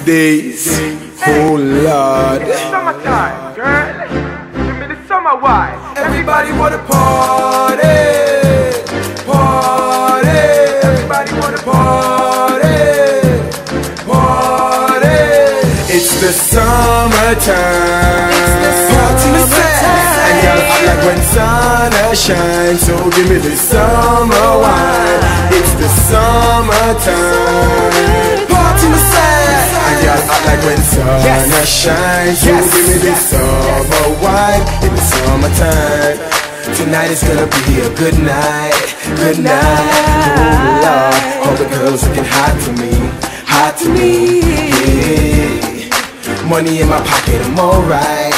Dayz. Oh Lord. It's summertime, girl. Give me the summer wine. Everybody wanna party, party. Everybody wanna party, party. It's the summertime. Party and y'all act like when sun shines. So give me the summer wine. It's the summertime. Party and y'all act like when sun shines. So give me the summer wine in the summertime. Tonight is gonna be a good night, good night. Oh Lord, all the girls looking hot to me, hot to me. Yeah. Money in my pocket, I'm alright,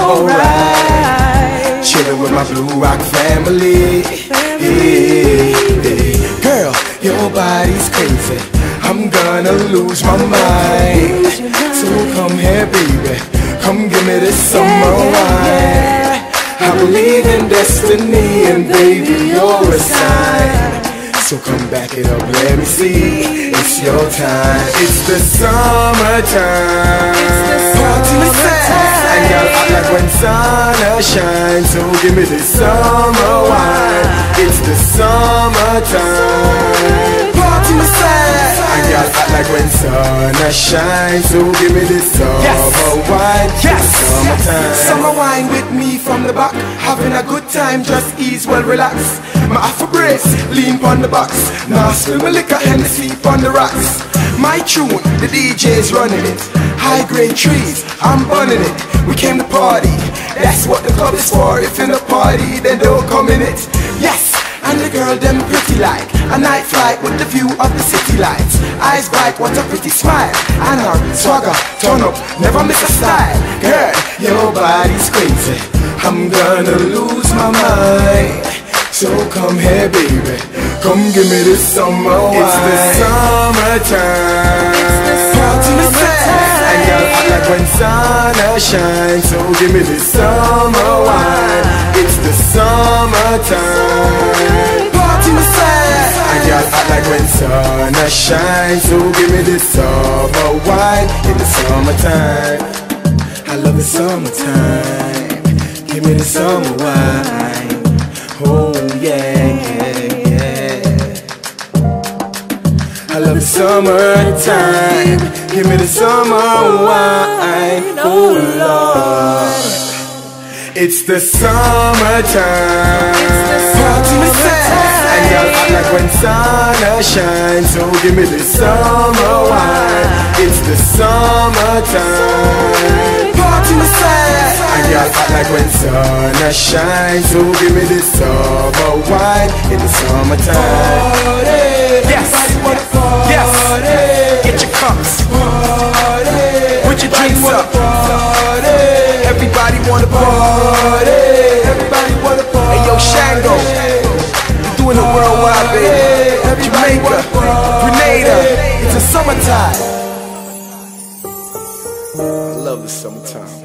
alright. Chillin' with my Blue Rock family. Yeah. Girl, your body's crazy, I'm gonna lose my mind. So come here, baby, come give me this summer wine. I believe in destiny, and baby, you're a sign. So come back it up, let me see. It's your time. It's the summertime. Party and y'all act like when sun shines. So give me the summer wine. It's the summertime. Party and y'all act like when sun shines. So give me the summer wine. Yes, summertime. Summer wine with me from the back, having a good time, just ease, well relax. My Afro brace, lean pon the box. Now spill my liquor and sleep on the rocks. My tune, the DJ's running it. High grade trees, I'm bunning it. We came to party, that's what the club is for. If in a party, then don't come in it. Yes, and the girl them pretty like a night flight with the view of the city lights. Eyes bright, what a pretty smile. And her swagger, turn up, never miss a style. Girl, your body's crazy, I'm gonna lose my mind. So come here, baby, come give me this summer wine. It's the summertime. Party and y'all act like when sun shines. So give me this summer wine. It's the summertime. Party and y'all act like when sun shines. So give me this summer wine in the summertime. I love the summertime. Give me the summer wine. Oh yeah, yeah, yeah. I love the summertime. Give me the summer wine. Oh Lord, it's the summertime. Party and y'all act like when sun shines. So give me the summer wine. It's the summertime. Party and y'all act like when sun shines. So give me the summer wine in the summertime. Yes, yes. Get your cups, put your drinks up. Everybody wanna party. Everybody wanna party. Hey yo, Shango, doing the worldwide, baby. Jamaica, Grenada, it's the summertime. I love the summertime.